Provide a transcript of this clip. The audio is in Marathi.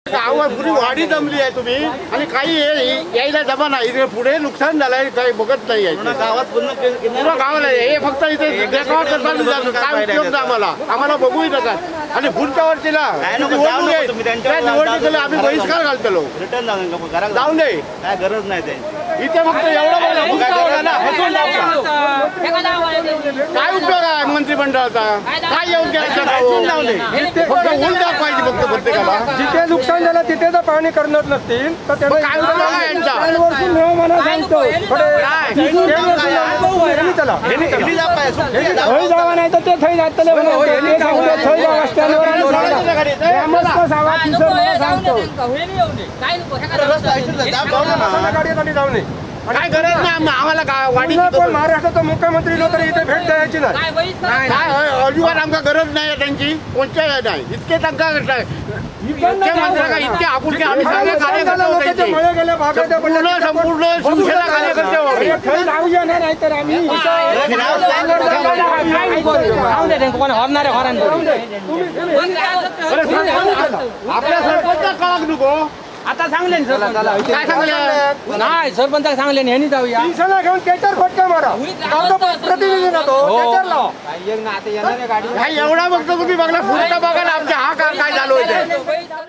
गावात पुरी वाडी जमली आहे तुम्ही आणि काही यायला जमा नाही, पुढे नुकसान झालंय काही बघत नाही आहे गावात पूर्ण गावाला हे फक्त इथे देखावा करतात काय उपयोग आम्हाला बघूही नका आणि पुढच्या वर्षीला निवडणुकीला आम्ही बहिष्कार घालतो रिटर्न जाऊ नये काय गरज नाही त्यांची इथे फक्त एवढं काय उपयोग आहे मंत्रिमंडळाचा काय येऊन फक्त ऊन द्या पाहिजे फक्त प्रत्येकाला जिथे नुकसान झालं तिथे जर पाहणी करणार नसतील तर काय जावा नाही तर ते थै जातले जाऊ नये काय गरज नाही आम्हाला वाडी महाराष्ट्राचा मुख्यमंत्री तरी इथे भेट द्यायची नाही काय अजिबात आमका गरज नाही त्यांची कोणत्या नाही इतके त्यांना मुख्यमंत्र्यांना इतके आपुलके आम्ही सगळे कार्यकर्ते संपूर्ण शिवसेना कार्यकर्ते नाही तर आम्ही आपल्या सरपंच कळक नको आता सांगले काय सांगले नाही सरपंच सांगले ह्यांनी जाऊया घेऊन त्याच्यावर फटका मारा प्रतिनिधी ना तो एवढा बघतो तुम्ही बघला पुढचा बघा ना आमच्या हा काय झालो होते